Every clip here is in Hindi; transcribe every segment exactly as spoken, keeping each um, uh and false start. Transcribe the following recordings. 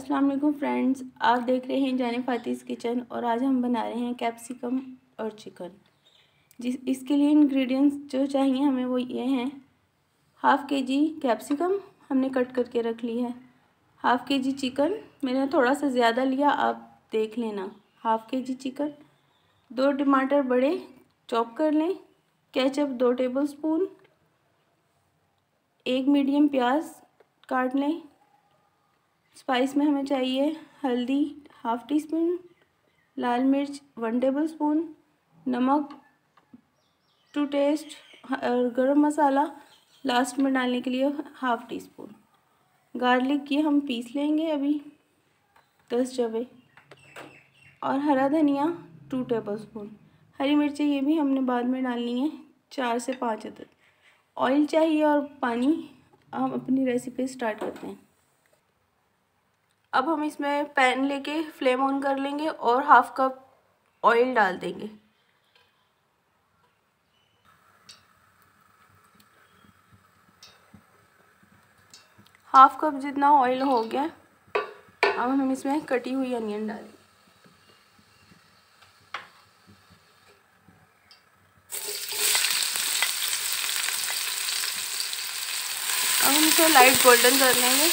अस्सलाम वालेकुम फ्रेंड्स, आप देख रहे हैं जाने फ़ातिज़ किचन और आज हम बना रहे हैं कैप्सिकम और चिकन। जिस इसके लिए इंग्रेडिएंट्स जो चाहिए हमें वो ये हैं। हाफ़ के जी कैप्सिकम हमने कट करके रख ली है। हाफ़ के जी चिकन, मैंने थोड़ा सा ज़्यादा लिया, आप देख लेना। हाफ़ के जी चिकन, दो टमाटर बड़े चॉप कर लें। केचप दो टेबल स्पून, एक मीडियम प्याज काट लें। स्पाइस में हमें चाहिए हल्दी हाफ़ टी स्पून, लाल मिर्च वन टेबल स्पून, नमक टू टेस्ट और गरम मसाला लास्ट में डालने के लिए हाफ़ टी स्पून। गार्लिक ये हम पीस लेंगे अभी दस जवे, और हरा धनिया टू टेबल स्पून। हरी मिर्चें ये भी हमने बाद में डालनी है, चार से पाँच अदद। ऑयल चाहिए और पानी। हम अपनी रेसिपी स्टार्ट करते हैं। अब हम इसमें पैन लेके फ्लेम ऑन कर लेंगे और हाफ कप ऑयल डाल देंगे। हाफ कप जितना ऑयल हो गया। अब हम इसमें कटी हुई अनियन डालेंगे। अब हम इसे लाइट गोल्डन कर लेंगे।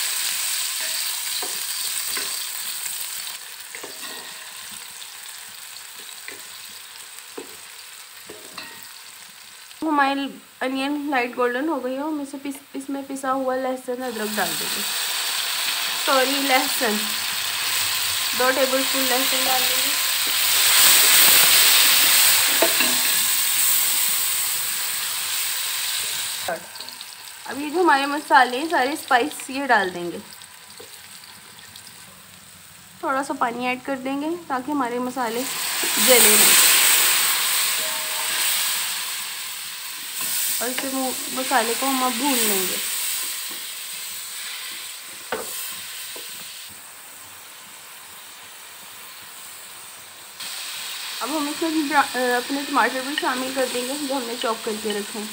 हमारी अनियन लाइट गोल्डन हो गई है। हम इसे पिस इसमें पिसा हुआ लहसुन अदरक डाल देंगे। सॉरी लहसुन दो टेबल स्पून लहसुन डाल देंगे। अब ये जो हमारे मसाले हैं सारे स्पाइस ये डाल देंगे। थोड़ा सा पानी ऐड कर देंगे ताकि हमारे मसाले जले नहीं, और इसे मसाले को हम अब भून लेंगे। अब हम इसमें अपने टमाटर भी शामिल कर देंगे जो हमने चॉप करके रखे हैं।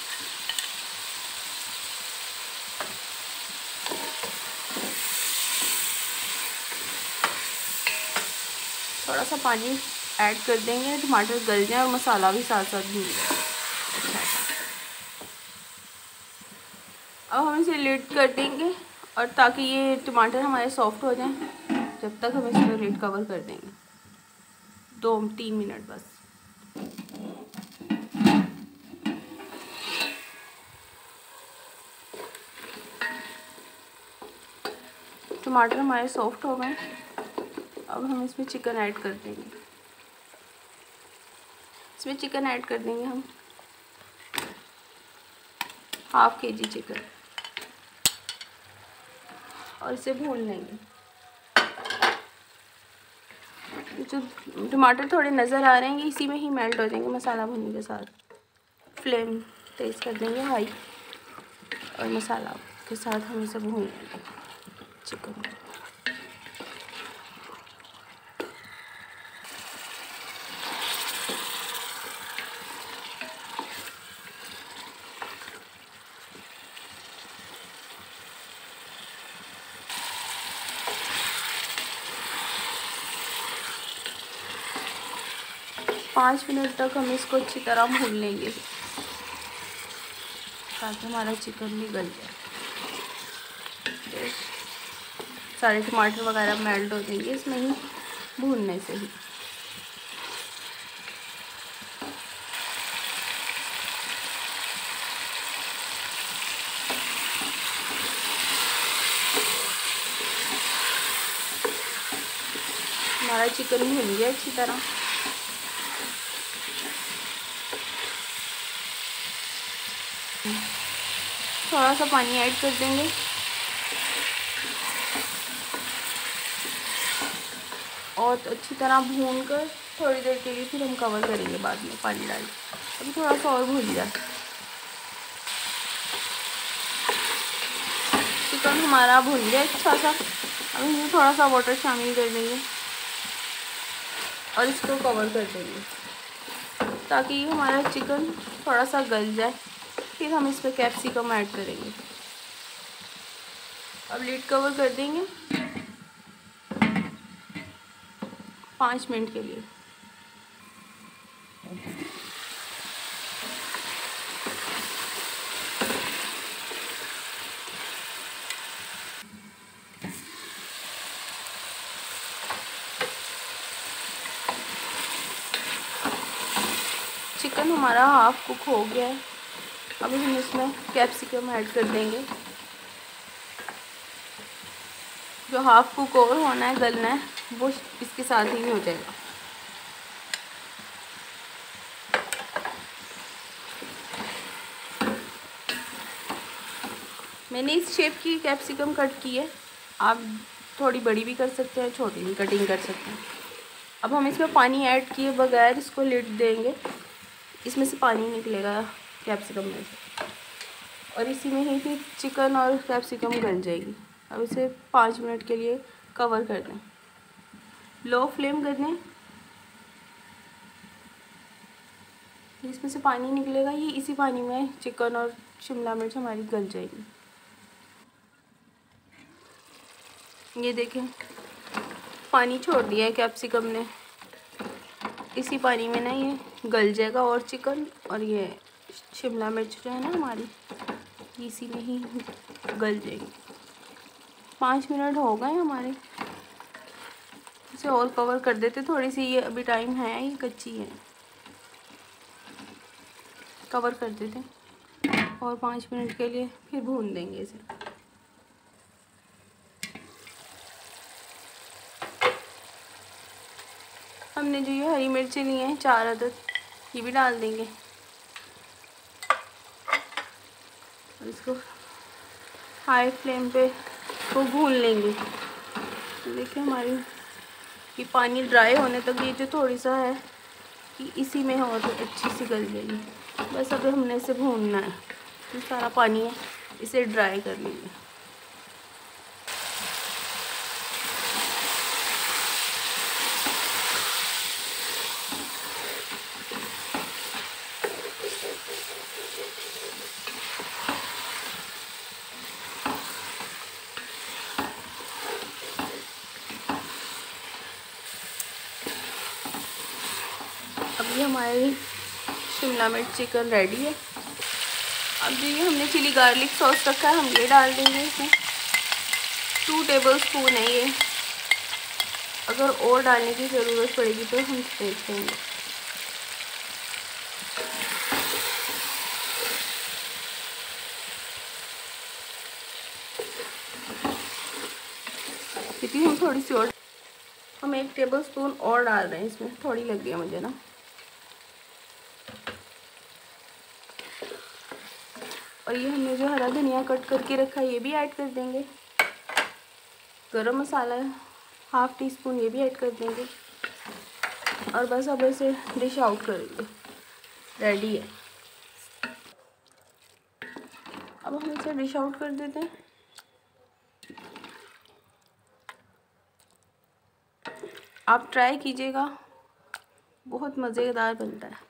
थोड़ा सा पानी ऐड कर देंगे, टमाटर गल जाए और मसाला भी साथ साथ भून जाए। अब हम इसे लिड कर देंगे और ताकि ये टमाटर हमारे सॉफ्ट हो जाएं, जब तक हम इसमें लिड कवर कर देंगे दो तीन मिनट बस। टमाटर हमारे सॉफ्ट हो गए। अब हम इसमें चिकन ऐड कर देंगे। इसमें चिकन ऐड कर देंगे हम हाफ के जी चिकन, और इसे भून लेंगे। जो टमाटर थोड़े नज़र आ रहे हैं इसी में ही मेल्ट हो जाएंगे मसाला भुनने के साथ। फ्लेम तेज़ कर देंगे हाई, और मसाला के साथ हम इसे भून लेंगे चिकन। पाँच मिनट तक हम इसको अच्छी तरह भून लेंगे ताकि हमारा चिकन भी गल जाए। सारे टमाटर वगैरह मेल्ट हो जाएंगे इसमें ही भूनने से ही। हमारा चिकन भून गया अच्छी तरह। थोड़ा सा पानी ऐड कर देंगे और अच्छी तरह भून कर थोड़ी देर के लिए फिर हम कवर करेंगे बाद में पानी डाल। अभी थोड़ा सा और भून जाए। चिकन हमारा भून गया अच्छा सा। अब इसमें थोड़ा सा वाटर शामिल कर देंगे और इसको कवर कर देंगे ताकि हमारा चिकन थोड़ा सा गल जाए। फिर हम इस पर कैप्सिकम ऐड करेंगे। अब लिड कवर कर देंगे पाँच मिनट के लिए। चिकन हमारा हाफ कुक हो गया है। अभी हम इसमें कैप्सिकम ऐड कर देंगे। जो हाफ कुक और होना है, गलना है, वो इसके साथ ही हो जाएगा। मैंने इस शेप की कैप्सिकम कट की है। आप थोड़ी बड़ी भी कर सकते हैं, छोटी भी कटिंग कर सकते हैं। अब हम इसमें पानी ऐड किए बगैर इसको लिड देंगे। इसमें से पानी निकलेगा कैप्सिकम में से, और इसी में ही फिर चिकन और कैप्सिकम गल जाएगी। अब इसे पाँच मिनट के लिए कवर कर दें। लो फ्लेम कर दें। इसमें से पानी निकलेगा, ये इसी पानी में चिकन और शिमला मिर्च हमारी गल जाएगी। ये देखें, पानी छोड़ दिया है कैप्सिकम ने। इसी पानी में ना ये गल जाएगा, और चिकन और ये शिमला मिर्च जो है ना हमारी, इसी में ही गल जाएगी। पाँच मिनट हो गए हमारे। इसे और कवर कर देते थोड़ी सी, ये अभी टाइम है, ये कच्ची है। कवर कर देते और पाँच मिनट के लिए फिर भून देंगे इसे। हमने जो ये हरी मिर्ची ली हैं चार अदद, ये भी डाल देंगे और इसको हाई फ्लेम पे को भून लेंगे। देखिए हमारी ये पानी ड्राई होने तक, ये जो थोड़ी सा है कि इसी में हो तो अच्छी सी गल जाएगी। बस अब हमने इसे भूनना है। ये सारा पानी है, इसे ड्राई कर लेंगे। अब ये हमारी शिमला मिर्च चिकन रेडी है। अब जो ये हमने चिली गार्लिक सॉस रखा है, हम ये डाल देंगे इसमें। टू टेबल स्पून है ये। अगर और डालने की ज़रूरत पड़ेगी तो हम देख लेंगे। क्योंकि हम थोड़ी सी और, हम एक टेबल स्पून और डाल रहे हैं इसमें, थोड़ी लग गई है मुझे ना। और ये हमने जो हरा धनिया कट करके रखा है, ये भी ऐड कर देंगे। गरम मसाला हाफ टी स्पून, ये भी ऐड कर देंगे। और बस अब इसे डिश आउट करेंगे। रेडी है। अब हम इसे डिश आउट कर देते हैं। आप ट्राई कीजिएगा, बहुत मज़ेदार बनता है।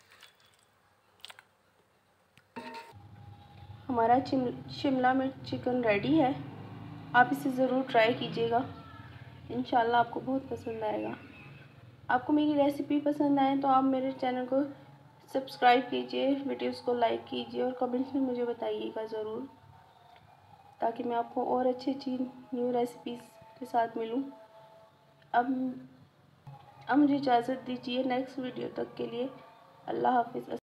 हमारा शिमला मिर्च चिकन रेडी है। आप इसे ज़रूर ट्राई कीजिएगा, इंशाल्लाह आपको बहुत पसंद आएगा। आपको मेरी रेसिपी पसंद आए तो आप मेरे चैनल को सब्सक्राइब कीजिए, वीडियोस को लाइक कीजिए और कमेंट्स में मुझे बताइएगा ज़रूर, ताकि मैं आपको और अच्छी अच्छी न्यू रेसिपीज़ के साथ मिलूं। अब अब मुझे इजाज़त दीजिए। नेक्स्ट वीडियो तक के लिए अल्लाह हाफिज़।